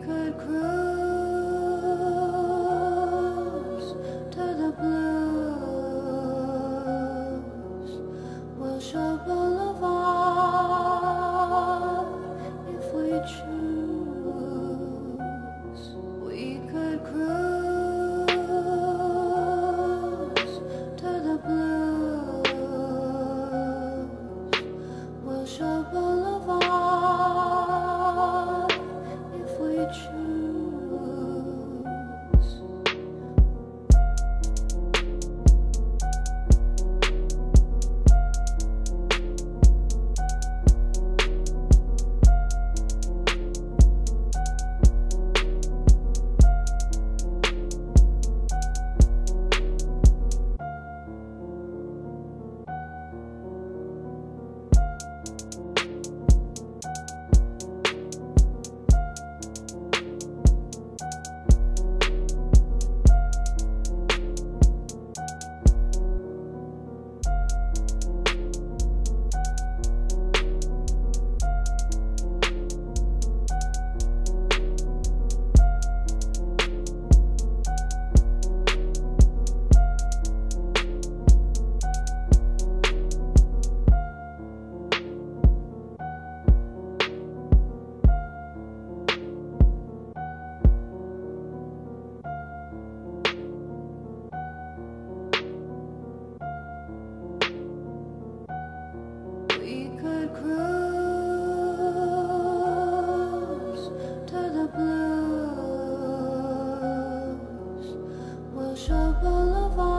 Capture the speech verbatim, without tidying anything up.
could cruise to the blues. Wilshire Boulevard if we choose. We could cruise to the blues. Wilshire Boulevard if we choose. We could cruise to the blues. Wilshire Boulevard.